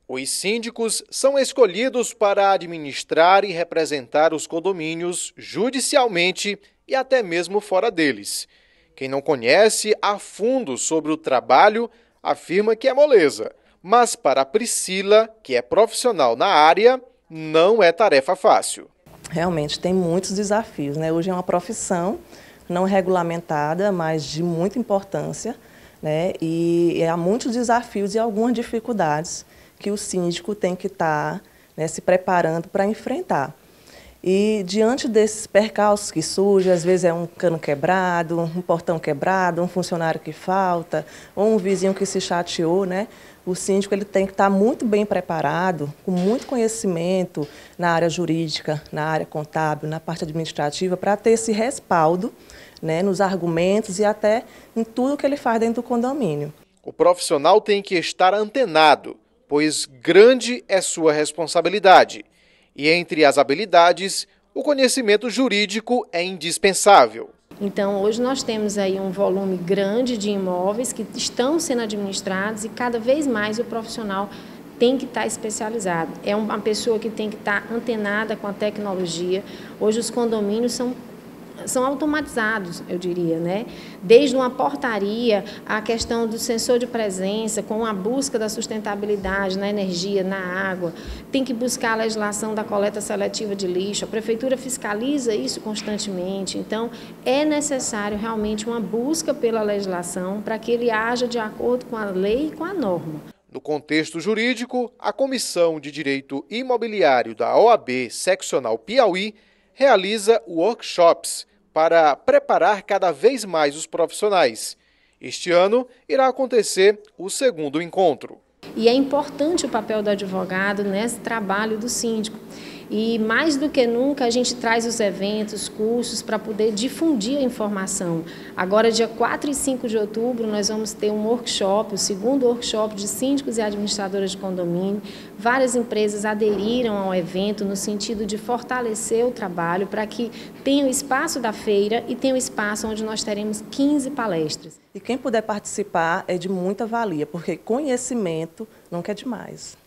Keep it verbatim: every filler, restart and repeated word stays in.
Os síndicos são escolhidos para administrar e representar os condomínios judicialmente e até mesmo fora deles. Quem não conhece a fundo sobre o trabalho afirma que é moleza, mas para a Priscila, que é profissional na área, não é tarefa fácil. Realmente tem muitos desafios, né? Hoje é uma profissão não regulamentada, mas de muita importância, né? E há muitos desafios e algumas dificuldades que o síndico tem que estar, né, se preparando para enfrentar. E diante desses percalços que surgem, às vezes é um cano quebrado, um portão quebrado, um funcionário que falta, ou um vizinho que se chateou, né? O síndico ele tem que estar muito bem preparado, com muito conhecimento na área jurídica, na área contábil, na parte administrativa, para ter esse respaldo, né, nos argumentos e até em tudo que ele faz dentro do condomínio. O profissional tem que estar antenado, pois grande é sua responsabilidade. E entre as habilidades, o conhecimento jurídico é indispensável. Então, hoje nós temos aí um volume grande de imóveis que estão sendo administrados e cada vez mais o profissional tem que estar especializado. É uma pessoa que tem que estar antenada com a tecnologia. Hoje os condomínios são são automatizados, eu diria, né? Desde uma portaria, a questão do sensor de presença, com a busca da sustentabilidade na energia, na água, tem que buscar a legislação da coleta seletiva de lixo, a prefeitura fiscaliza isso constantemente, então é necessário realmente uma busca pela legislação para que ele haja de acordo com a lei e com a norma. No contexto jurídico, a Comissão de Direito Imobiliário da O A B Seccional Piauí realiza workshops para preparar cada vez mais os profissionais. Este ano irá acontecer o segundo encontro. E é importante o papel do advogado nesse trabalho do síndico. E mais do que nunca a gente traz os eventos, cursos para poder difundir a informação. Agora, dia quatro e cinco de outubro, nós vamos ter um workshop, o segundo workshop de síndicos e administradoras de condomínio. Várias empresas aderiram ao evento no sentido de fortalecer o trabalho para que tenha o espaço da feira e tenha o espaço onde nós teremos quinze palestras. E quem puder participar é de muita valia, porque conhecimento nunca é demais.